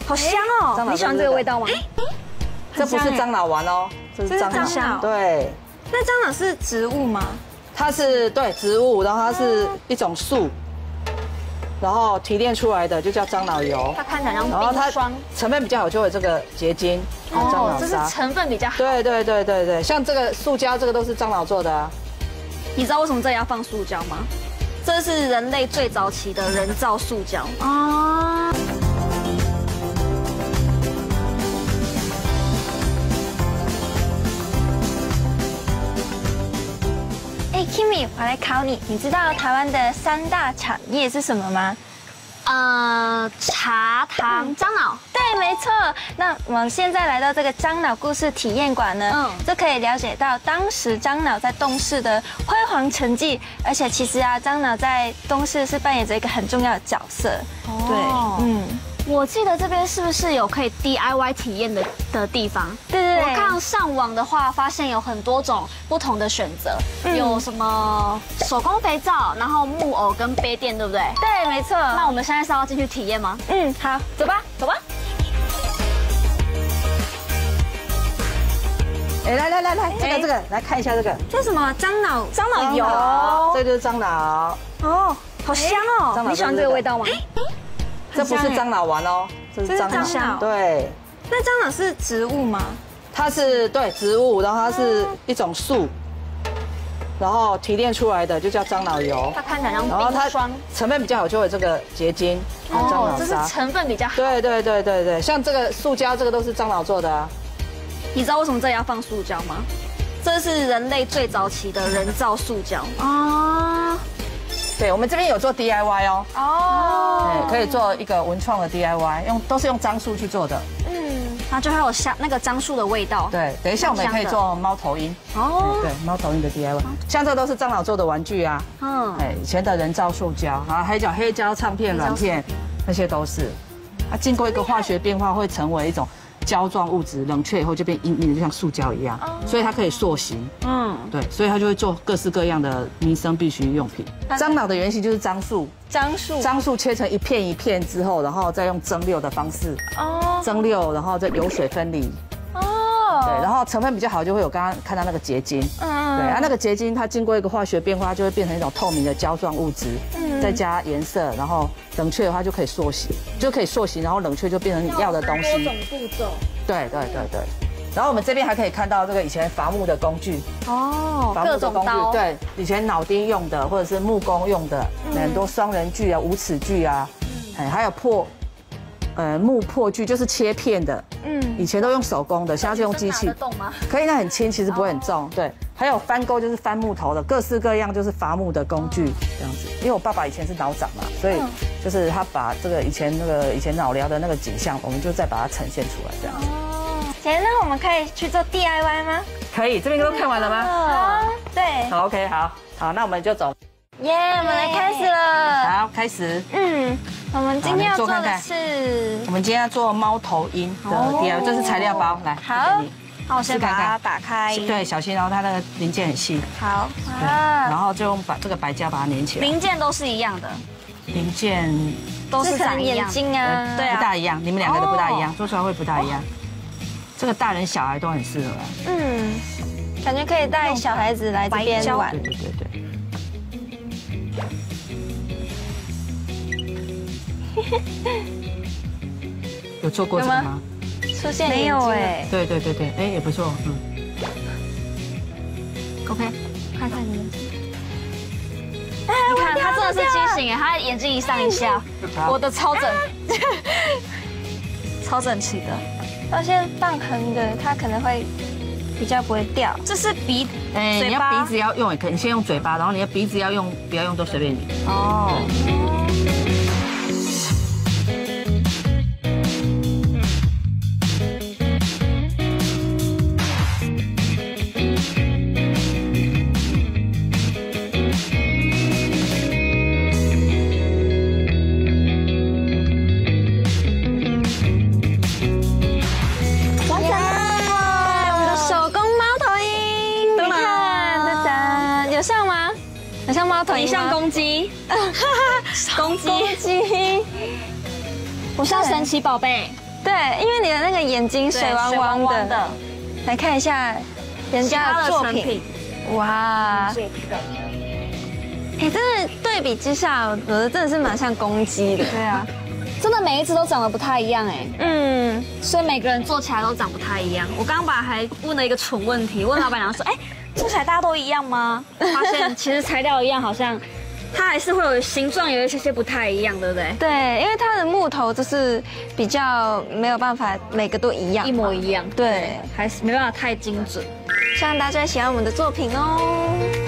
好香哦！你喜欢这个味道吗？ 这不是樟脑丸哦，这是樟脑。对。 那樟脑是植物吗？ 它是对植物，然后它是一种树，然后提炼出来的就叫樟脑油。 它看起来像冰霜， 成分比较好就有这个结晶。 哦，这是成分比较好。 对，像这个塑胶，这个都是樟脑做的啊。 你知道为什么这里要放塑胶吗？这是人类最早期的人造塑胶啊。 Kimi， 我来考你，你知道台湾的3大产业是什么吗？ 茶、糖、樟脑。 对，没错。那我们现在来到这个樟脑故事体验馆呢，就可以了解到当时樟脑在东市的辉煌成绩，而且其实啊，樟脑在东市是扮演着一个很重要的角色。对， 我记得这边是不是有可以 DIY 体验的地方？ 对， 我看上网的话，发现有很多种不同的选择，有什么手工肥皂，然后木偶跟杯垫，对不对？ 对，没错。 那我们现在是要进去体验吗？ 好，走吧。 哎，来，这个，来看一下这个。 这是什么？樟脑油。 这就是樟脑。 哦，好香哦！你喜欢这个味道吗？ 这不是樟脑丸哦，这是樟脑。对。 那樟脑是植物吗？ 它是对植物，然后它是一种树，然后提炼出来的就叫樟脑油。 它看起来像冰霜， 成分比较好就有这个结晶。哦， 这是成分比较好。 对，像这个塑胶，这个都是樟脑做的啊。 你知道为什么这里要放塑胶吗？这是人类最早期的人造塑胶啊。 对，我们这边有做 DIY 哦。可以做一个文创的 DIY， 都是用樟树去做的。 它就会有像那个樟树的味道。 对，等一下我们也可以做猫头鹰。哦。对，猫头鹰的 DIY， 像这都是樟脑做的玩具啊。以前的人造塑胶，然后还有黑胶唱片、软片，那些都是。它经过一个化学变化，会成为一种胶状物质，冷却以后就变硬硬的，就像塑胶一样，所以它可以塑形。对，所以它就会做各式各样的民生必需用品。樟脑的原型就是樟树，樟树切成一片一片之后，然后再用蒸馏的方式，蒸馏，然后再油水分离。对，然后成分比较好，就会有刚刚看到那个结晶。对，那个结晶它经过一个化学变化，就会变成一种透明的胶状物质，再加颜色，然后冷却的话就可以塑形，然后冷却就变成你要的东西。 多种步骤。 对。然后我们这边还可以看到这个以前伐木的工具。 各种刀。 对，以前铆钉用的，或者是木工用的，很多双人锯啊、无齿锯啊，还有木破锯，就是切片的。以前都用手工的，现在是用机器。 拿得动吗？ 可以，那很轻，其实不会很重。对，还有翻钩，就是翻木头的，各式各样就是伐木的工具这样子。因为我爸爸以前是脑长嘛，所以就是他把这个以前脑寮的那个景象，我们就再把它呈现出来这样子。 姐，那我们可以去做 DIY 吗？ 可以，这边都看完了吗？ 好，对。 好 ，OK， 好，那我们就走。 耶，我们来开始了。 好，开始。 我们今天要做的是， 我们今天要做猫头鹰的 DIY， 这是材料包，来。 好，那我先把它打开。 对，小心，然后它那个零件很细。 好。 然后就用这个白胶把它粘起来。 零件都是一样的。 零件都是长眼睛啊， 对啊， 不大一样，你们两个都不大一样，做出来会不大一样。这个大人小孩都很适合。 感觉可以带小孩子来这边玩。 对。有做过这个吗？ 出现没有哎？ 对，哎也不错，OK， 看看你。你看他真的是畸形哎，他眼睛一上一下，我的超整齐的。 要先放横的，它可能会比较不会掉。 这是鼻， 你要鼻子要用也可以，你先用嘴巴，然后你的鼻子要用，不要用都随便你。 像猫头鹰，像公鸡，公鸡，我像神奇宝贝， 对，因为你的那个眼睛水汪汪的。来看一下人家的作品，哇！哎，真的对比之下，我的真的是蛮像公鸡的。 对啊，真的每一只都长得不太一样哎。嗯，所以每个人做起来都长不太一样。我刚刚本来还问了一个蠢问题，问老板娘说：“哎，做起来大家都一样吗？”发现其实材料一样，好像它还是会有形状有一些不太一样，对不对？ 对，因为它的木头就是比较没有办法每个都一样， 一模一样。 对， 还是没办法太精准。 希望大家喜欢我们的作品哦。